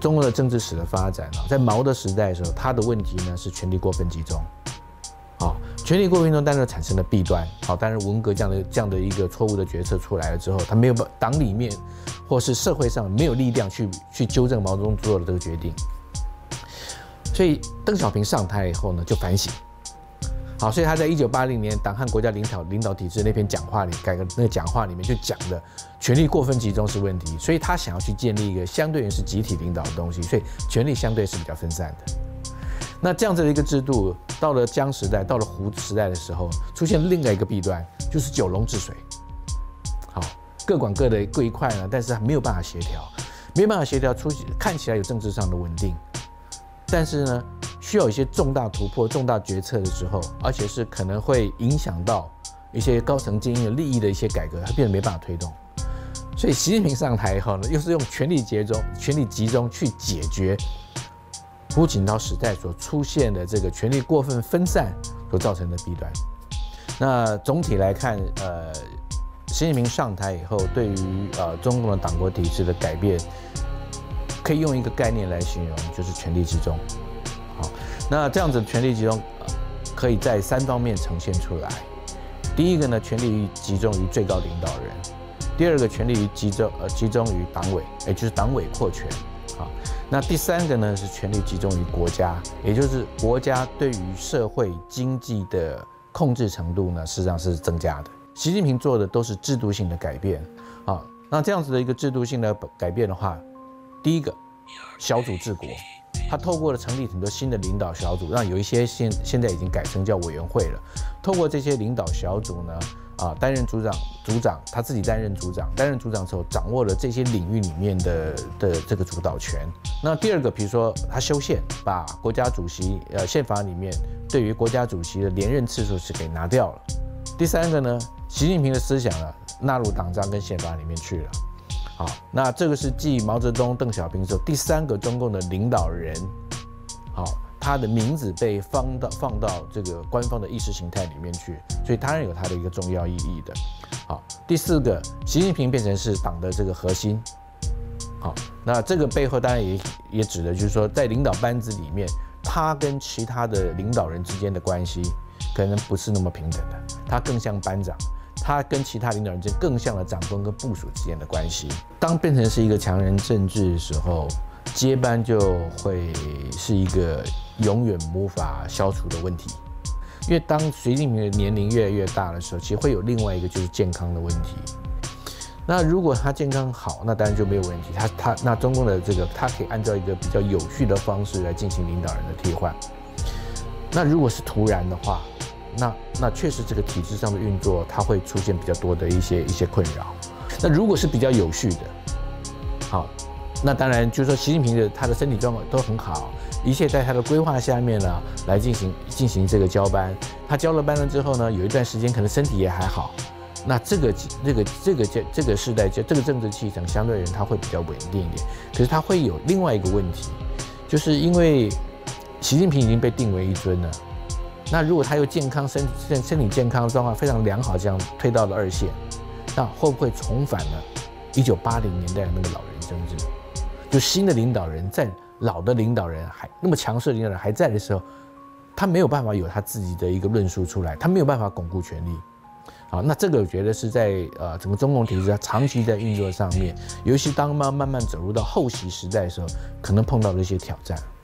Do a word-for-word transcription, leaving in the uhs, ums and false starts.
中国的政治史的发展啊，在毛的时代的时候，他的问题呢是权力过分集中，啊，权力过分集中当然产生了弊端，好，当然文革这样的这样的一个错误的决策出来了之后，他没有党里面或是社会上没有力量去去纠正毛泽东做的这个决定，所以邓小平上台以后呢，就反省。好，所以他在一九八零年党和国家领导领导体制那篇讲话里，改革那个讲话里面就讲的权力过分集中是问题，所以他想要去建立一个相对于是集体领导的东西，所以权力相对是比较分散的。那这样子的一个制度，到了江时代，到了胡时代的时候，出现另外一个弊端，就是九龙治水。好，各管各的各一块呢，但是没有办法协调，没有办法协调，出看起来有政治上的稳定，但是呢，需要一些重大突破、重大决策的时候，而且是可能会影响到一些高层精英的利益的一些改革，它变得没办法推动。所以习近平上台以后呢，又是用权力集中、权力集中去解决胡锦涛时代所出现的这个权力过分分散所造成的弊端。那总体来看，呃，习近平上台以后，对于呃中共的党国体制的改变，可以用一个概念来形容，就是权力集中。好，那这样子的权力集中，呃，可以在三方面呈现出来。第一个呢，权力集中于最高领导人；第二个，权力集中呃集中于党委，也就是党委扩权。好，那第三个呢是权力集中于国家，也就是国家对于社会经济的控制程度呢，实际上是增加的。习近平做的都是制度性的改变。好，那这样子的一个制度性的改变的话，第一个，小组治国。他透过了成立很多新的领导小组，让有一些现现在已经改成叫委员会了。透过这些领导小组呢，啊，担任组长，组长他自己担任组长，担任组长之后掌握了这些领域里面的的这个主导权。那第二个，比如说他修宪，把国家主席呃宪法里面对于国家主席的连任次数是给拿掉了。第三个呢，习近平的思想呢纳入党章跟宪法里面去了。好，那这个是继毛泽东、邓小平之后第三个中共的领导人，好，他的名字被放到放到这个官方的意识形态里面去，所以当然有它的一个重要意义的。好，第四个，习近平变成是党的这个核心。好，那这个背后当然也也指的就是说，在领导班子里面，他跟其他的领导人之间的关系可能不是那么平等的，他更像班长。他跟其他领导人之间更像了长官跟部属之间的关系。当变成是一个强人政治的时候，接班就会是一个永远无法消除的问题。因为当习近平的年龄越来越大的时候，其实会有另外一个就是健康的问题。那如果他健康好，那当然就没有问题。他他那中共的这个，他可以按照一个比较有序的方式来进行领导人的替换。那如果是突然的话，那那确实这个体制上的运作，它会出现比较多的一些一些困扰。那如果是比较有序的，好，那当然就是说习近平的他的身体状况都很好，一切在他的规划下面呢来进行进行这个交班。他交了班了之后呢，有一段时间可能身体也还好，那这个这个这个这这个时代这个政治气场相对而言它会比较稳定一点。可是它会有另外一个问题，就是因为习近平已经被定为一尊了。那如果他又健康身身身体健康状况非常良好，这样推到了二线，那会不会重返了一九八零年代的那个老人政治？就新的领导人在老的领导人还那么强势的领导人还在的时候，他没有办法有他自己的一个论述出来，他没有办法巩固权力。好，那这个我觉得是在呃整个中共体制它长期在运作上面，尤其当慢慢慢走入到后习时代的时候，可能碰到的一些挑战。